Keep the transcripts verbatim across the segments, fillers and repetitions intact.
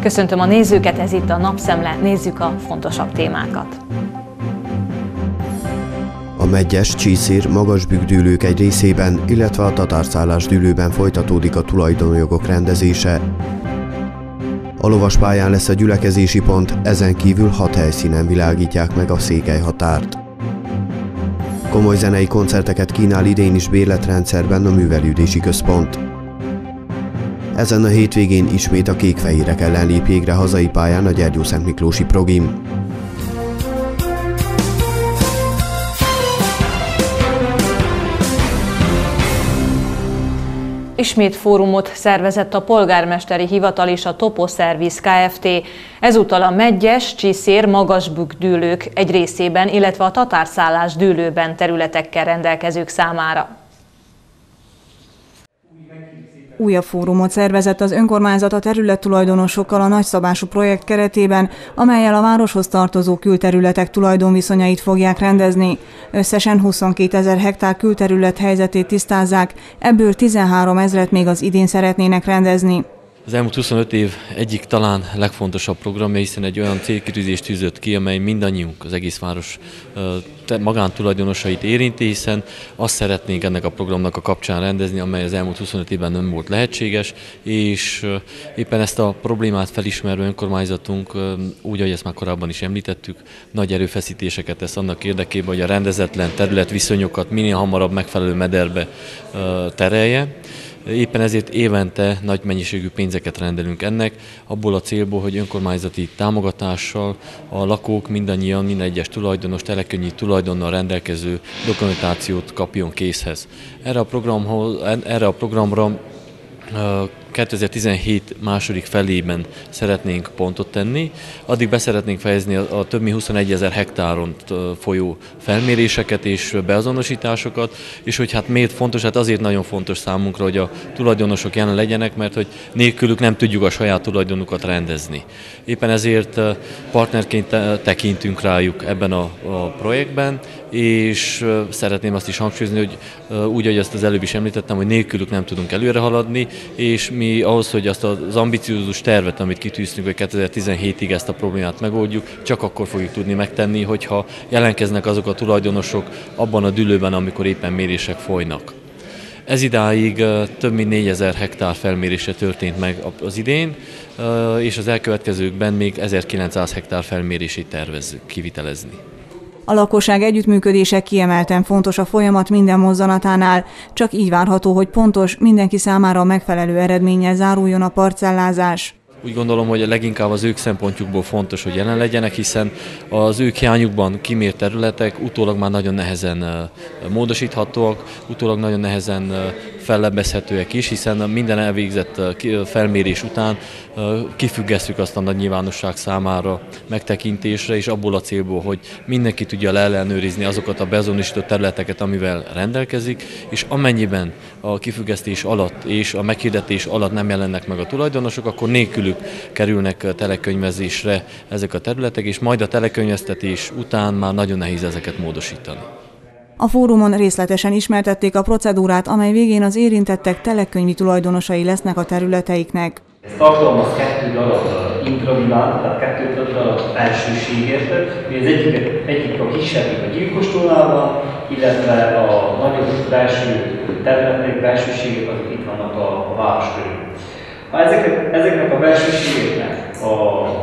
Köszöntöm a nézőket, ez itt a Napszemle, nézzük a fontosabb témákat. A Medgyes, Csíszér, magasbükk-dűlők egy részében, illetve a tatárszállás dűlőben folytatódik a tulajdonjogok rendezése. A lovaspályán lesz a gyülekezési pont, ezen kívül hat helyszínen világítják meg a székelyhatárt. Komoly zenei koncerteket kínál idén is bérletrendszerben a művelődési központ. Ezen a hétvégén ismét a kékfehérek ellen lép jégre hazai pályán a Gyergyószentmiklósi Progim. Ismét fórumot szervezett a polgármesteri hivatal és a Topo Service Kft. Ezúttal a Medgyes, Csíszér, magasbükk-dűlők egy részében, illetve a tatárszállás dűlőben területekkel rendelkezők számára. Újabb fórumot szervezett az önkormányzat a területtulajdonosokkal a nagyszabású projekt keretében, amellyel a városhoz tartozó külterületek tulajdonviszonyait fogják rendezni. Összesen huszonkétezer hektár külterület helyzetét tisztázzák, ebből tizenhárom ezret még az idén szeretnének rendezni. Az elmúlt huszonöt év egyik talán legfontosabb programja, hiszen egy olyan célkitűzést tűzött ki, amely mindannyiunk, az egész város magántulajdonosait érinti, hiszen azt szeretnénk ennek a programnak a kapcsán rendezni, amely az elmúlt huszonöt évben nem volt lehetséges, és éppen ezt a problémát felismerve önkormányzatunk, úgy, ahogy ezt már korábban is említettük, nagy erőfeszítéseket tesz annak érdekében, hogy a rendezetlen területviszonyokat minél hamarabb megfelelő mederbe terelje. Éppen ezért évente nagy mennyiségű pénzeket rendelünk ennek, abból a célból, hogy önkormányzati támogatással a lakók mindannyian, minden egyes tulajdonos, telekönnyű tulajdonnal rendelkező dokumentációt kapjon készhez. Erre a, programhoz, erre a programra kétezer-tizenhét második felében szeretnénk pontot tenni, addig be szeretnénk fejezni a, a több mint huszonegyezer hektáron folyó felméréseket és beazonosításokat, és hogy hát miért fontos, hát azért nagyon fontos számunkra, hogy a tulajdonosok jelen legyenek, mert hogy nélkülük nem tudjuk a saját tulajdonukat rendezni. Éppen ezért partnerként tekintünk rájuk ebben a, a projektben, és szeretném azt is hangsúlyozni, hogy úgy, ahogy azt az előbb is említettem, hogy nélkülük nem tudunk előre haladni, és mi ahhoz, hogy azt az ambiciózus tervet, amit kitűztünk, hogy kétezer-tizenhétig ezt a problémát megoldjuk, csak akkor fogjuk tudni megtenni, hogyha jelentkeznek azok a tulajdonosok abban a dűlőben, amikor éppen mérések folynak. Ez idáig több mint négyezer hektár felmérése történt meg az idén, és az elkövetkezőkben még ezerkilencszáz hektár felmérését tervezzük kivitelezni. A lakosság együttműködése kiemelten fontos a folyamat minden mozzanatánál, csak így várható, hogy pontos, mindenki számára megfelelő eredménnyel záruljon a parcellázás. Úgy gondolom, hogy leginkább az ők szempontjukból fontos, hogy jelen legyenek, hiszen az ők hiányukban kimért területek utólag már nagyon nehezen módosíthatóak, utólag nagyon nehezen fellebbezhetőek is, hiszen minden elvégzett felmérés után kifüggesszük azt a nagy nyilvánosság számára megtekintésre, és abból a célból, hogy mindenki tudja ellenőrizni azokat a beazonosított területeket, amivel rendelkezik, és amennyiben a kifüggesztés alatt és a meghirdetés alatt nem jelennek meg a tulajdonosok, akkor nélkülük kerülnek telekönyvezésre ezek a területek, és majd a telekönyveztetés után már nagyon nehéz ezeket módosítani. A fórumon részletesen ismertették a procedúrát, amely végén az érintettek telekönyvi tulajdonosai lesznek a területeiknek. Ez tartalmaz kettő darab intravilánt, tehát kettő darab felsőségért, az egyik, egyik a kisebbik a gyilkostónál, illetve a nagyobb belső területek, belsőségek azok itt vannak a, a város körül. Ha ezeket, ezeknek a belsőségeknek a,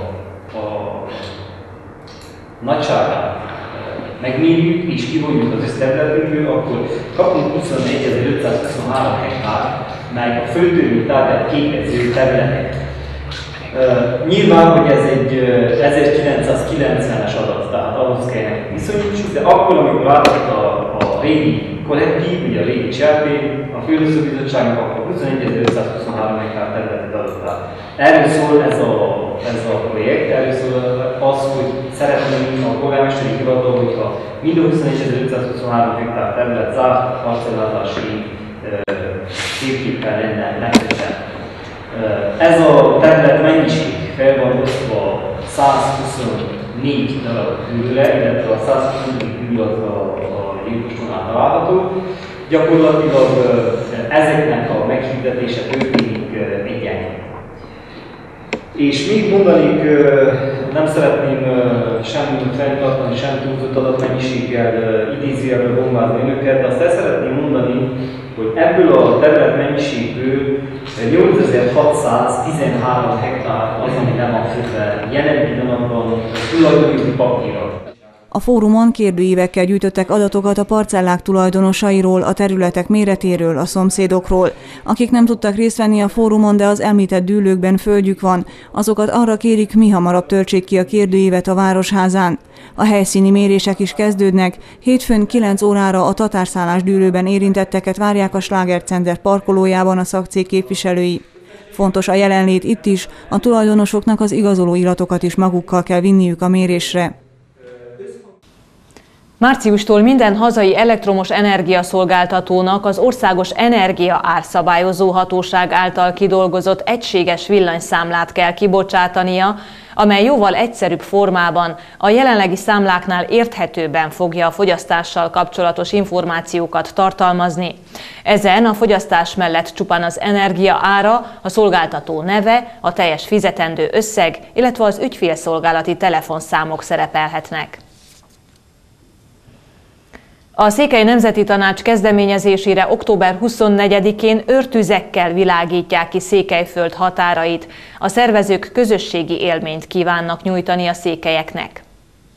a nagyságát megmérjük és kivonjuk az összterületünkből, akkor kapunk huszonegyezer-ötszázhuszonhárom hektár, mely a földtörő tárgyát képező területek. Uh, nyilván, hogy ez egy uh, ezerkilencszázkilencvenes adat, tehát ahhoz kell viszonyítsuk, de akkor, amikor látott a, a régi kollektív, ugye a régi cselpé, a Főosztóbizottságnak akkor huszonegyezer-ötszázhuszonhárom hektár területet adott át. Erről szól ez a, ez a projekt, erről szól az, hogy szeretnénk a polgármesteri hivatal, hogyha minden huszonegyezer-ötszázhuszonhárom hektár terület zárt parcellázási térképpel lenne megkötve. Ez a terület mennyiség fel van osztva százhuszonnégy darab hűlre, illetve a százhuszonnégy hűl az a, a gyilkostónál található. Gyakorlatilag ezeknek a meghirdetése történik egyenlően. És még mondanék, nem szeretném sem fenntartani, sem túlzott adatmennyiséggel, idézőjelből bombázni önöket, de azt el szeretném mondani, hogy ebből a terület mennyiségből nyolcezer-hatszáztizenhárom hektár az, ami nem adott fel jelen pillanatban tulajdonjogi papírra. A fórumon kérdőívekkel gyűjtöttek adatokat a parcellák tulajdonosairól, a területek méretéről, a szomszédokról. Akik nem tudtak részt venni a fórumon, de az említett dűlőkben földjük van, azokat arra kérik, mihamarabb töltsék ki a kérdőívet a Városházán. A helyszíni mérések is kezdődnek, hétfőn kilenc órára a tatárszállás dűlőben érintetteket várják a Sláger Center parkolójában a szakcég képviselői. Fontos a jelenlét itt is, a tulajdonosoknak az igazoló iratokat is magukkal kell vinniük a mérésre. Márciustól minden hazai elektromos energiaszolgáltatónak az Országos Energia Árszabályozó Hatóság által kidolgozott egységes villanyszámlát kell kibocsátania, amely jóval egyszerűbb formában, a jelenlegi számláknál érthetőbben fogja a fogyasztással kapcsolatos információkat tartalmazni. Ezen a fogyasztás mellett csupán az energia ára, a szolgáltató neve, a teljes fizetendő összeg, illetve az ügyfélszolgálati telefonszámok szerepelhetnek. A Székely Nemzeti Tanács kezdeményezésére október huszonnegyedikén őrtüzekkel világítják ki Székelyföld határait. A szervezők közösségi élményt kívánnak nyújtani a székelyeknek.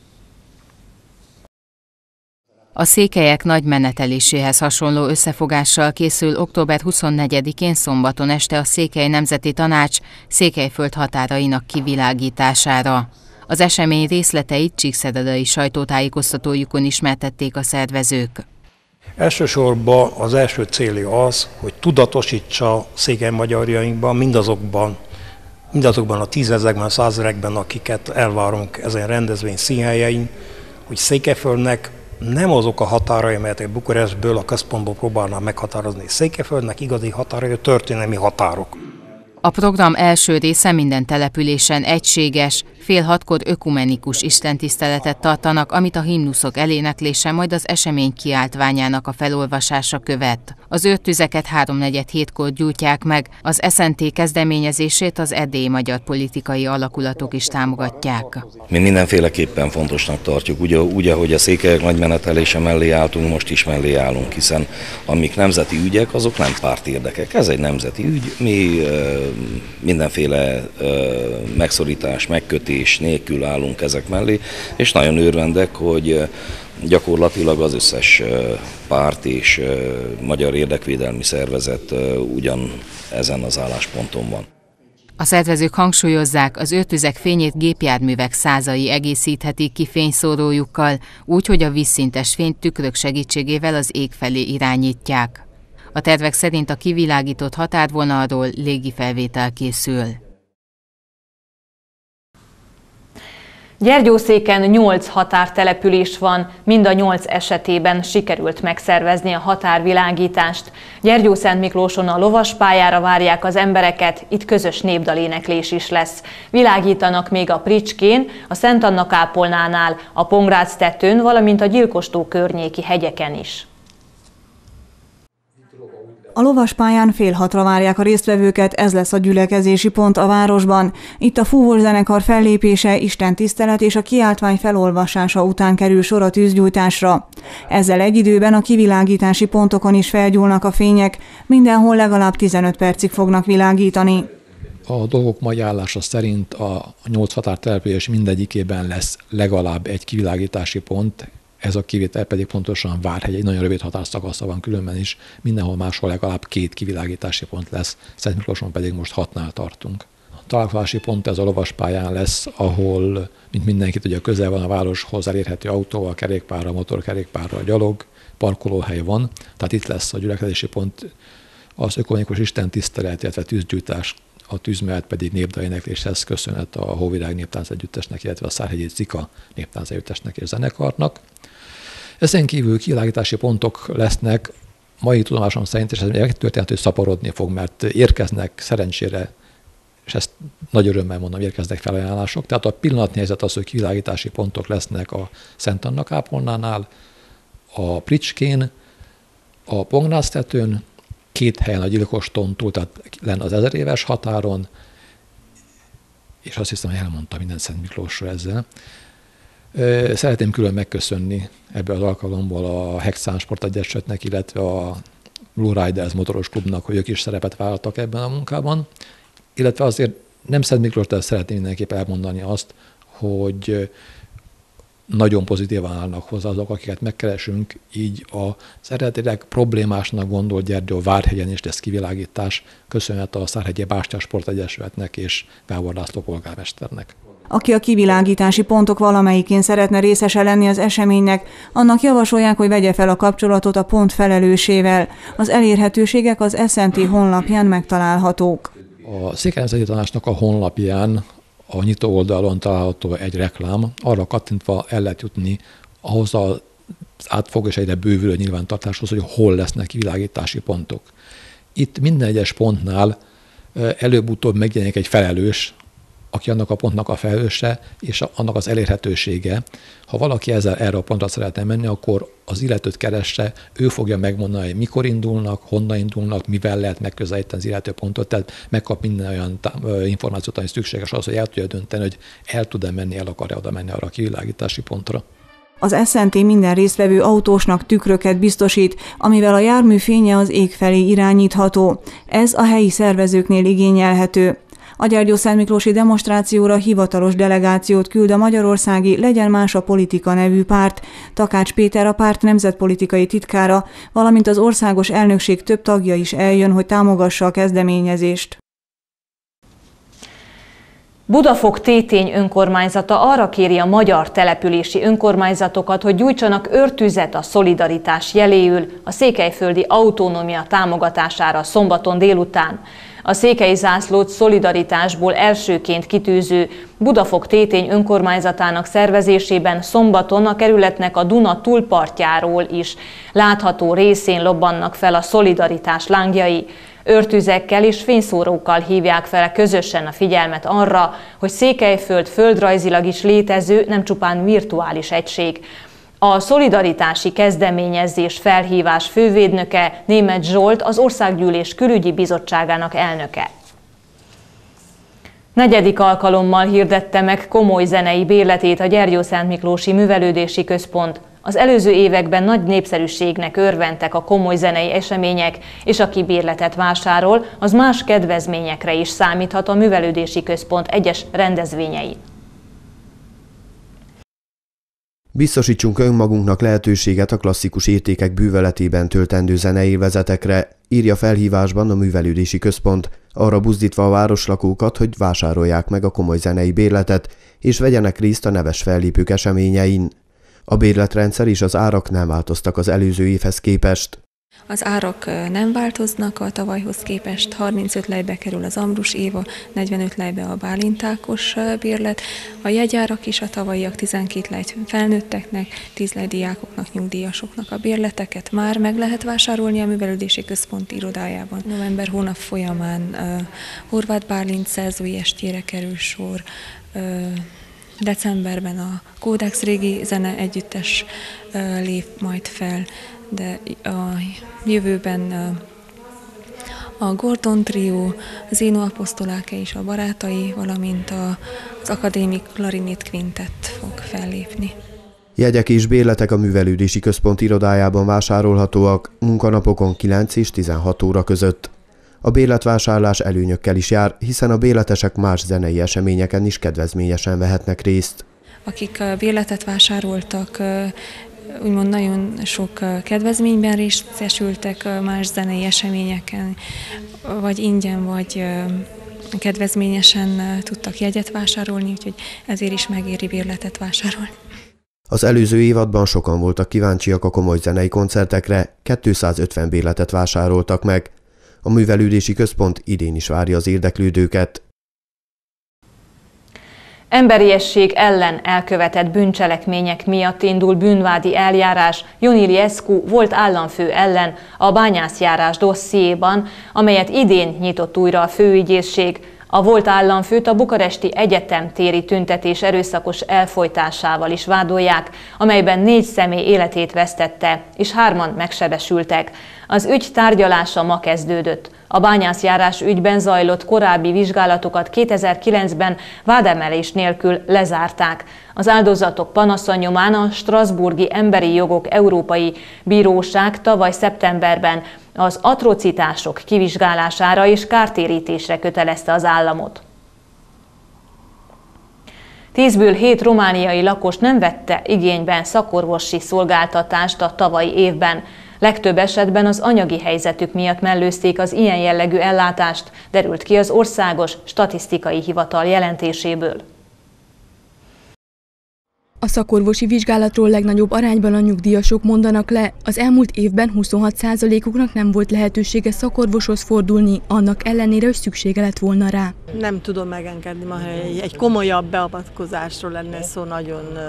A székelyek nagy meneteléséhez hasonló összefogással készül október huszonnegyedikén szombaton este a Székely Nemzeti Tanács Székelyföld határainak kivilágítására. Az esemény részleteit csíkszedadai sajtótájékoztatójukon ismertették a szervezők. Elsősorban az első célja az, hogy tudatosítsa székely magyarjainkban, mindazokban, mindazokban a tízezrekben, százerekben, akiket elvárunk ezen rendezvény színhelyein, hogy Székelyföldnek nem azok a határai, melyek Bukarestből, a központból próbálná meghatározni. Székelyföldnek igazi határai a történelmi határok. A program első része minden településen egységes, fél hatkor ökumenikus istentiszteletet tartanak, amit a himnuszok eléneklése, majd az esemény kiáltványának a felolvasása követ. Az őrtüzeket háromnegyed hétkor gyújtják meg, az es en té kezdeményezését az erdélyi magyar politikai alakulatok is támogatják. Mi mindenféleképpen fontosnak tartjuk, úgy, úgy ahogy a székelyek nagy menetelése mellé álltunk, most is mellé állunk, hiszen amik nemzeti ügyek, azok nem pártérdekek. Ez egy nemzeti ügy, mi mindenféle megszorítás, megkötés nélkül állunk ezek mellé, és nagyon örvendek, hogy gyakorlatilag az összes párt és magyar érdekvédelmi szervezet ugyan ezen az állásponton van. A szervezők hangsúlyozzák, az őrtüzek fényét gépjárművek százai egészíthetik ki fényszórójukkal, úgy, hogy a vízszintes fényt tükrök segítségével az ég felé irányítják. A tervek szerint a kivilágított határvonalról légifelvétel készül. Gyergyószéken nyolc határtelepülés van, mind a nyolc esetében sikerült megszervezni a határvilágítást. Gyergyószentmiklóson a lovaspályára várják az embereket, itt közös népdaléneklés is lesz. Világítanak még a Pricskén, a Szent Anna kápolnánál, a Pongrácz-tetőn, valamint a Gyilkostó környéki hegyeken is. A lovaspályán fél hatra várják a résztvevőket, ez lesz a gyülekezési pont a városban. Itt a fúvós zenekar fellépése, istentisztelet és a kiáltvány felolvasása után kerül sor a tűzgyújtásra. Ezzel egy időben a kivilágítási pontokon is felgyúlnak a fények, mindenhol legalább tizenöt percig fognak világítani. A dolgok mai állása szerint a nyolc határtelepülés mindegyikében lesz legalább egy kivilágítási pont. Ez a kivétel pedig pontosan Várhegy, egy nagyon rövid határszakasza van különben is, mindenhol máshol legalább két kivilágítási pont lesz, Szentmiklóson pedig most hatnál tartunk. A találkozási pont ez a lovaspályán lesz, ahol, mint mindenki tudja, közel van a városhoz, elérhető autóval, kerékpárral, motorkerékpárral, gyalog, parkolóhely van, tehát itt lesz a gyülekezési pont, az ökumenikus istentisztelet, illetve tűzgyújtás, a tűz mellett pedig népdalénekléshez köszönhet a Hóvirág Néptánc Együttesnek, illetve a Szárhegyi Zika Néptánc Együttesnek és zenekarnak. Ezen kívül kivilágítási pontok lesznek, mai tudomásom szerint, és ez megtörténhet, hogy szaporodni fog, mert érkeznek szerencsére, és ezt nagy örömmel mondom, érkeznek felajánlások. Tehát a pillanatnyi helyzet az, hogy kivilágítási pontok lesznek a Szent Anna kápolnánál, a Pricskén, a Pongrácz-tetőn, két helyen a Gyilkoston túl, tehát lenne az ezer éves határon, és azt hiszem, hogy elmondta minden Szent Miklósra ezzel. Szeretném külön megköszönni ebből az alkalomból a Hexán Sportegyesületnek, illetve a Blue Riders motoros klubnak, hogy ők is szerepet vállaltak ebben a munkában, illetve azért nem Szent Miklós, de szeretném mindenképp elmondani azt, hogy nagyon pozitívan állnak hozzá azok, akiket megkeresünk, így az eredetileg problémásnak gondolt Gyergyó Várhegyen is lesz kivilágítás, köszönhető a Szárhegyi Bástyás Sportegyesületnek és Gábor László polgármesternek. Aki a kivilágítási pontok valamelyikén szeretne részese lenni az eseménynek, annak javasolják, hogy vegye fel a kapcsolatot a pont felelősével. Az elérhetőségek az es en té honlapján megtalálhatók. A Székely Nemzeti Tanácsnak a honlapján a nyitó oldalon található egy reklám, arra kattintva el lehet jutni ahhoz az átfogó és egyre bővülő nyilvántartáshoz, hogy hol lesznek kivilágítási pontok. Itt minden egyes pontnál előbb-utóbb megjelenik egy felelős, aki annak a pontnak a felelőse, és annak az elérhetősége. Ha valaki ezzel erre a pontra szeretne menni, akkor az illetőt keresse, ő fogja megmondani, hogy mikor indulnak, honnan indulnak, mivel lehet megközelíteni az illető pontot, tehát megkap minden olyan információt, ami szükséges az, hogy el tudja dönteni, hogy el tud-e menni, el akar-e oda menni arra a kivilágítási pontra. Az es en té minden résztvevő autósnak tükröket biztosít, amivel a jármű fénye az ég felé irányítható. Ez a helyi szervezőknél igényelhető. A gyergyószentmiklósi demonstrációra hivatalos delegációt küld a magyarországi Legyen Más a Politika nevű párt, Takács Péter a párt nemzetpolitikai titkára, valamint az országos elnökség több tagja is eljön, hogy támogassa a kezdeményezést. Budafok-Tétény önkormányzata arra kéri a magyar települési önkormányzatokat, hogy gyújtsanak őrtüzet a szolidaritás jeléül a székelyföldi autonómia támogatására szombaton délután. A székely zászlót szolidaritásból elsőként kitűző Budafok-Tétény önkormányzatának szervezésében szombaton a kerületnek a Duna túlpartjáról is látható részén lobbannak fel a szolidaritás lángjai. Őrtüzekkel és fényszórókkal hívják fel közösen a figyelmet arra, hogy Székelyföld földrajzilag is létező, nem csupán virtuális egység. A szolidaritási kezdeményezés felhívás fővédnöke Németh Zsolt az Országgyűlés Külügyi Bizottságának elnöke. Negyedik alkalommal hirdette meg komoly zenei bérletét a Gyergyószentmiklósi Művelődési Központ. Az előző években nagy népszerűségnek örventek a komoly zenei események, és aki bérletet vásárol, az más kedvezményekre is számíthat a Művelődési Központ egyes rendezvényein. Biztosítsunk önmagunknak lehetőséget a klasszikus értékek bűveletében töltendő zeneélvezetekre, írja felhívásban a Művelődési Központ, arra buzdítva a városlakókat, hogy vásárolják meg a komoly zenei bérletet, és vegyenek részt a neves fellépők eseményein. A bérletrendszer és az árak nem változtak az előző évhez képest. Az árak nem változnak a tavalyhoz képest, harmincöt lejbe kerül az Ambrus Éva, negyvenöt lejbe a Bálint Ákos bérlet, a jegyárak is a tavalyiak tizenkét lej felnőtteknek, tíz lej diákoknak, nyugdíjasoknak a bérleteket már meg lehet vásárolni a Művelődési Központ irodájában. November hónap folyamán uh, Horváth Bálint szerzői estjére kerül sor, uh, decemberben a Kódex régi zene együttes uh, lép majd fel, de a jövőben a Gordon Trio, az Éno Apostolake és a barátai, valamint az Akadémik Klarinét Quintett fog fellépni. Jegyek és bérletek a Művelődési Központ irodájában vásárolhatóak munkanapokon kilenc és tizenhat óra között. A bérletvásárlás előnyökkel is jár, hiszen a bérletesek más zenei eseményeken is kedvezményesen vehetnek részt. Akik bérletet vásároltak, úgymond nagyon sok kedvezményben részesültek más zenei eseményeken, vagy ingyen, vagy kedvezményesen tudtak jegyet vásárolni, úgyhogy ezért is megéri bérletet vásárolni. Az előző évadban sokan voltak kíváncsiak a komoly zenei koncertekre, kétszázötven bérletet vásároltak meg. A Művelődési Központ idén is várja az érdeklődőket. Emberiesség ellen elkövetett bűncselekmények miatt indul bűnvádi eljárás Ion Iliescu volt államfő ellen a bányászjárás dossziéban, amelyet idén nyitott újra a főügyészség. A volt államfőt a bukaresti egyetem téri tüntetés erőszakos elfojtásával is vádolják, amelyben négy személy életét vesztette, és hárman megsebesültek. Az ügy tárgyalása ma kezdődött. A bányászjárás ügyben zajlott korábbi vizsgálatokat kétezer-kilencben vádemelés nélkül lezárták. Az áldozatok panasza nyomán a Strasbourgi Emberi Jogok Európai Bíróság tavaly szeptemberben az atrocitások kivizsgálására és kártérítésre kötelezte az államot. Tízből hét romániai lakos nem vette igénybe szakorvosi szolgáltatást a tavalyi évben. Legtöbb esetben az anyagi helyzetük miatt mellőzték az ilyen jellegű ellátást, derült ki az Országos Statisztikai Hivatal jelentéséből. A szakorvosi vizsgálatról legnagyobb arányban a nyugdíjasok mondanak le. Az elmúlt évben huszonhat százalékuknak nem volt lehetősége szakorvoshoz fordulni, annak ellenére, hogy szüksége lett volna rá. Nem tudom megengedni, ma egy, egy komolyabb beavatkozásról lenne szó, nagyon uh,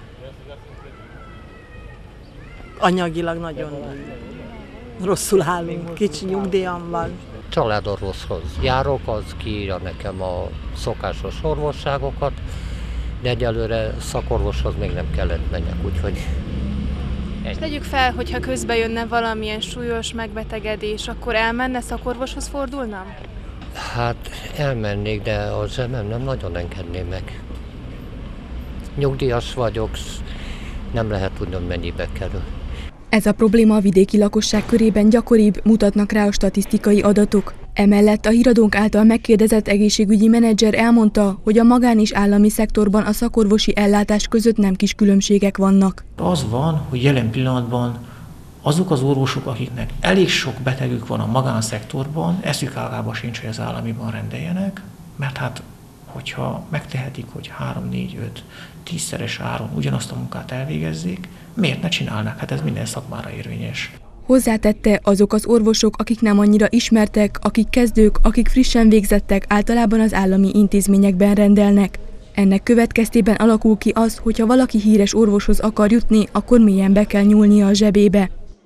anyagilag nagyon rosszul állunk, kicsi nyugdíjam van. Családorvoshoz járok, az kiírja nekem a szokásos orvosságokat, de egyelőre szakorvoshoz még nem kellett menjek, úgyhogy... És tegyük fel, hogyha közben jönne valamilyen súlyos megbetegedés, akkor elmenne szakorvoshoz fordulnám? Hát elmennék, de a zsebem nem nagyon engedné meg. Nyugdíjas vagyok, nem lehet tudnom, mennyibe kerül. Ez a probléma a vidéki lakosság körében gyakoribb, mutatnak rá a statisztikai adatok. Emellett a híradónk által megkérdezett egészségügyi menedzser elmondta, hogy a magán és állami szektorban a szakorvosi ellátás között nem kis különbségek vannak. Az van, hogy jelen pillanatban azok az orvosok, akiknek elég sok betegük van a magánszektorban, eszük ágába sincs, hogy az államiban rendeljenek, mert hát, hogyha megtehetik, hogy három, négy, öt, tízszeres áron ugyanazt a munkát elvégezzék, miért ne csinálnak? Hát ez minden szakmára érvényes. Hozzátette, azok az orvosok, akik nem annyira ismertek, akik kezdők, akik frissen végzettek, általában az állami intézményekben rendelnek. Ennek következtében alakul ki az, hogyha valaki híres orvoshoz akar jutni, akkor mélyen be kell nyúlnia a zsebébe.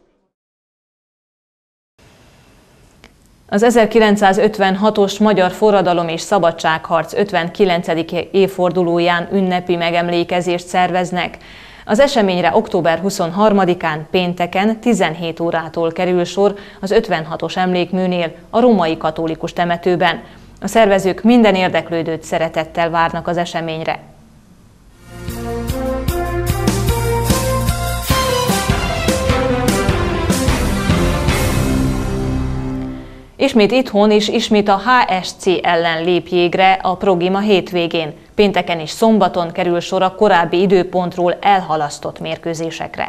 Az ezerkilencszázötvenhatos Magyar Forradalom és Szabadságharc ötvenkilencedik évfordulóján ünnepi megemlékezést szerveznek. Az eseményre október huszonharmadikán pénteken tizenhét órától kerül sor az ötvenhatos emlékműnél, a római katolikus temetőben. A szervezők minden érdeklődőt szeretettel várnak az eseményre. Ismét itthon és ismét a há es cé ellen lép jégre a Progim a hétvégén. Pénteken és szombaton kerül sor a korábbi időpontról elhalasztott mérkőzésekre.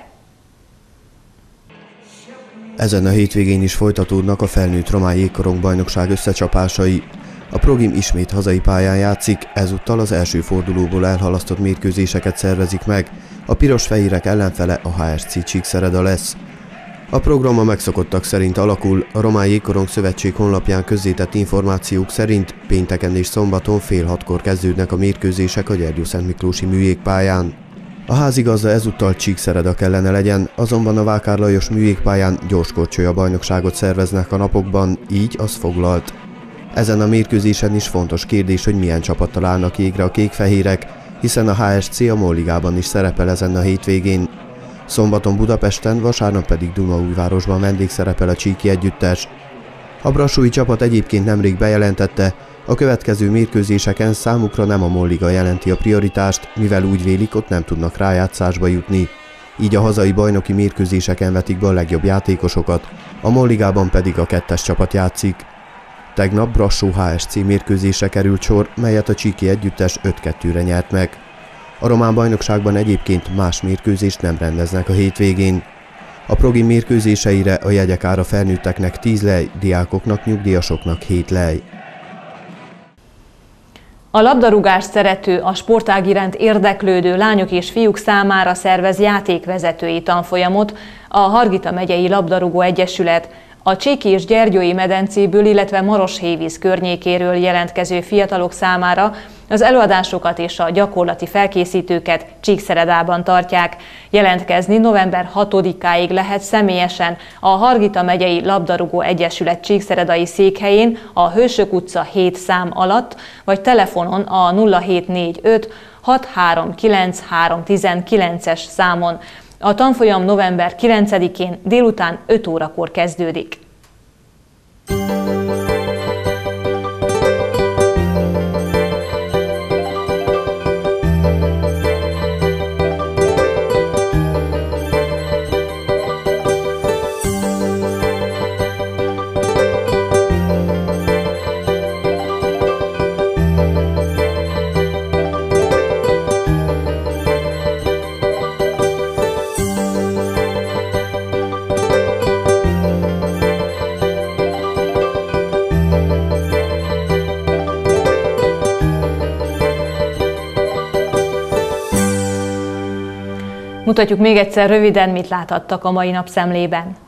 Ezen a hétvégén is folytatódnak a felnőtt román jégkorong bajnokság összecsapásai. A Progim ismét hazai pályán játszik, ezúttal az első fordulóból elhalasztott mérkőzéseket szervezik meg. A piros-fehérek ellenfele a há es cé Csíkszereda lesz. A program a megszokottak szerint alakul, a Román Jégkorong Szövetség honlapján közzétett információk szerint pénteken és szombaton fél hatkor kezdődnek a mérkőzések a Gyergyószentmiklósi műjégpályán. A házigazda ezúttal Csíkszereda kellene legyen, azonban a Vákár Lajos műjégpályán gyorskorcsolya bajnokságot szerveznek a napokban, így az foglalt. Ezen a mérkőzésen is fontos kérdés, hogy milyen csapattal állnak jégre a kékfehérek, hiszen a há es cé a MOL-ligában is szerepel ezen a hétvégén. Szombaton Budapesten, vasárnap pedig Dunaújvárosban vendégszerepel a csíki együttes. A brassói csapat egyébként nemrég bejelentette, a következő mérkőzéseken számukra nem a MOL-liga jelenti a prioritást, mivel úgy vélik, ott nem tudnak rájátszásba jutni. Így a hazai bajnoki mérkőzéseken vetik be a legjobb játékosokat, a MOL-ligában pedig a kettes csapat játszik. Tegnap Brassó há es cé mérkőzésre került sor, melyet a csíki együttes öt kettőre nyert meg. A román bajnokságban egyébként más mérkőzést nem rendeznek a hétvégén. A Progim mérkőzéseire a jegyek ára felnőtteknek tíz lej, diákoknak, nyugdíjasoknak hét lej. A labdarúgást szerető, a sportág iránt érdeklődő lányok és fiúk számára szervez játékvezetői tanfolyamot a Hargita megyei labdarúgó egyesület. A Csíki és Gyergyói medencéből, illetve Maroshévíz környékéről jelentkező fiatalok számára az előadásokat és a gyakorlati felkészítőket Csíkszeredában tartják. Jelentkezni november hatodikáig lehet személyesen a Hargita megyei labdarúgó egyesület csíkszeredai székhelyén a Hősök utca hét szám alatt, vagy telefonon a nulla hét négy öt hat három kilenc három tizenkilences számon. A tanfolyam november kilencedikén délután öt órakor kezdődik. Mutatjuk még egyszer röviden, mit láthattak a mai napszemlében.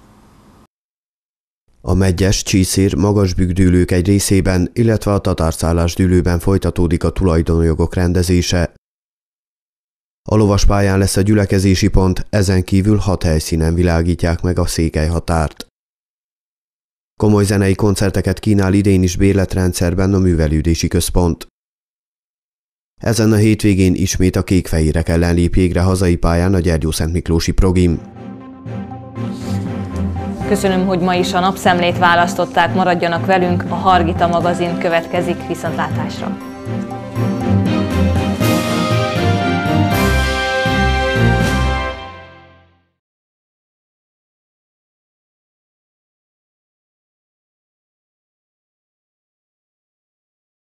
A Medgyes, Csíszér, Magasbükk-dűlők egy részében, illetve a Tatárszállás dűlőben folytatódik a tulajdonjogok rendezése. A lovaspályán lesz a gyülekezési pont, ezen kívül hat helyszínen világítják meg a székelyhatárt. Komoly zenei koncerteket kínál idén is bérletrendszerben a művelődési központ. Ezen a hétvégén ismét a kékfehérek ellen lép jégre hazai pályán a Gyergyószentmiklósi Progim. Köszönöm, hogy ma is a napszemlét választották, maradjanak velünk, a Hargita magazin következik, viszontlátásra!